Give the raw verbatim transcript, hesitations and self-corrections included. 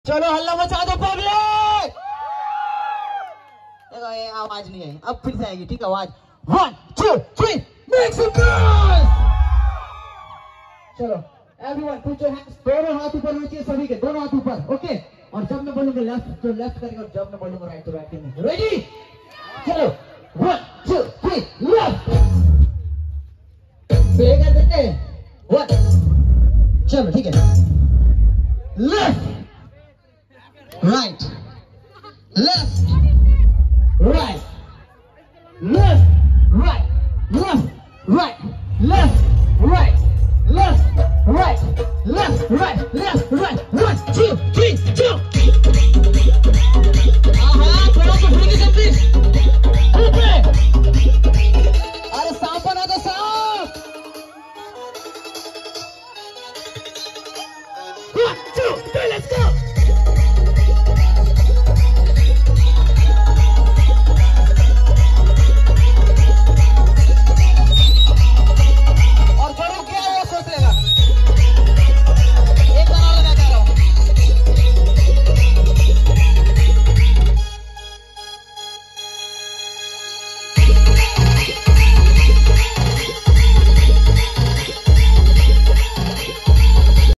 चलो हल्ला मचा दो पब्लिक। देखो ये आवाज नहीं आई, अब फिर से आएगी। ठीक है, आवाज one two three make some noise. चलो एवरीवन पुट योर हैंड्स, दोनों हाथ ऊपर होने चाहिए सभी के, दोनों हाथ ऊपर। ओके, और जब मैं बोलूंगा लेफ्ट तो लेफ्ट करेंगे, और जब मैं बोलूंगा राइट तो राइट करेंगे। रेडी? चलो one two three left play कर देते हैं। वन, चलो ठीक है, लेफ्ट राइट लेफ्ट right